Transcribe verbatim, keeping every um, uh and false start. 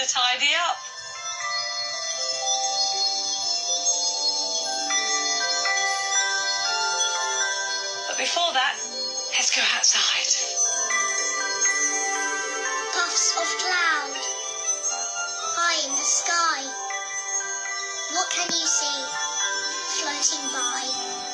to tidy up. But before that, let's go outside. Puffs of cloud, high in the sky. What can you see floating by?